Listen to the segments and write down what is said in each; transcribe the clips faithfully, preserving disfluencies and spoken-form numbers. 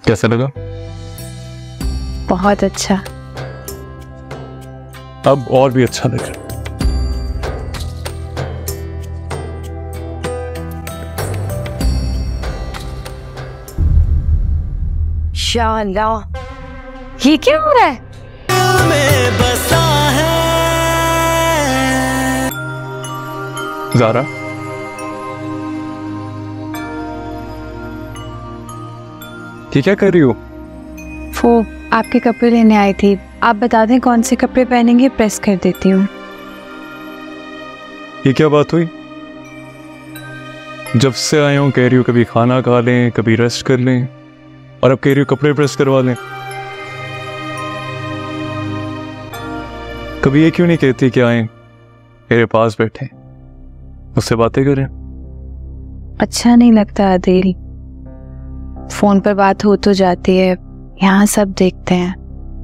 कैसा लगा? बहुत अच्छा। अब और भी अच्छा लगा। शाला, ये क्या हो रहा है? में बसा है ज़ारा, ये क्या कर रही हो? वो आपके कपड़े लेने आई थी। आप बता दें कौन से कपड़े पहनेंगे, प्रेस कर देती हूँ। ये क्या बात हुई? जब से आए हो कह रही हो कभी खाना खा लें, कभी रेस्ट कर लें, और अब कह रही हो कपड़े प्रेस करवा लें। कभी ये क्यों नहीं कहती कि आए मेरे पास बैठे मुझसे बातें करें? अच्छा नहीं लगता आदिल, फोन पर बात हो तो जाती है, यहाँ सब देखते हैं।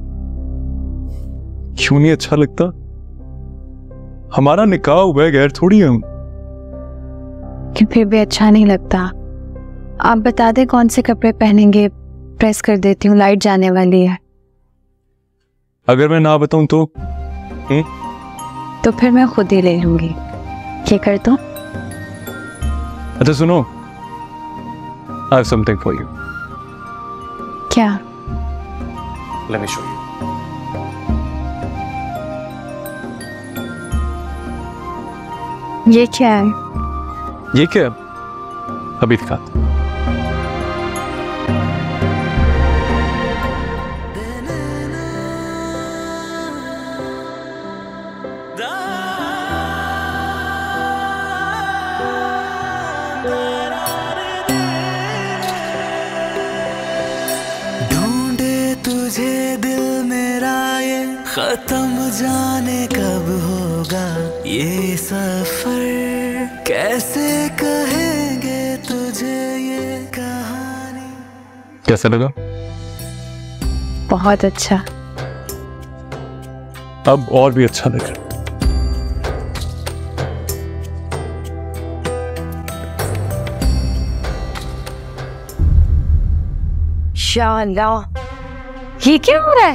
क्यों नहीं अच्छा लगता? हमारा निकाह हुआ है, गैर थोड़ी हम। कि फिर भी अच्छा नहीं लगता। आप बता दें कौन से कपड़े पहनेंगे, प्रेस कर देती हूँ, लाइट जाने वाली है। अगर मैं ना बताऊं तो? हुँ? तो फिर मैं खुद ही ले लूंगी। क्या कर दूं? अच्छा सुनो, I have something for you. क्या? Let me show you. ये क्या है? ये क्या? अभी दिखाता हूं। ढूंढे तुझे दिल मेरा, ये खत्म जाने कब होगा ये सफर, कैसे कहेंगे तुझे ये कहानी। कैसा लगा? बहुत अच्छा। अब और भी अच्छा लगा। शाला, ये क्या हो रहा है?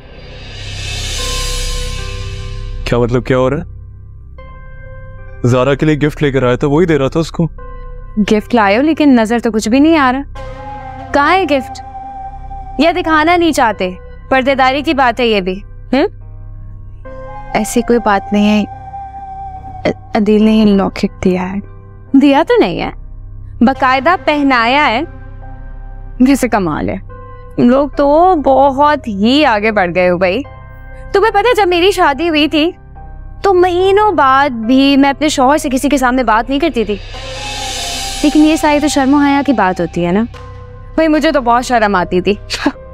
क्या मतलब क्या हो रहा है? ज़ारा के लिए गिफ्ट लेकर आया था, वही दे रहा था उसको। गिफ्ट लाए हो लेकिन नजर तो कुछ भी नहीं आ रहा। कहाँ है गिफ्ट? या दिखाना नहीं चाहते? पर्देदारी की बात है ये भी। हम्म? ऐसी कोई बात नहीं है। अदील ने ये लॉकेट दिया है। दिया तो नहीं है, बकायदा पहनाया है। वैसे कमाल है, लोग तो बहुत ही आगे बढ़ गए हो भाई। तुम्हें पता है जब मेरी शादी हुई थी तो महीनों बाद भी मैं अपने शौहर से किसी के सामने बात नहीं करती थी। लेकिन ये सारी तो शर्म हया की बात होती है ना भाई, मुझे तो बहुत शर्म आती थी।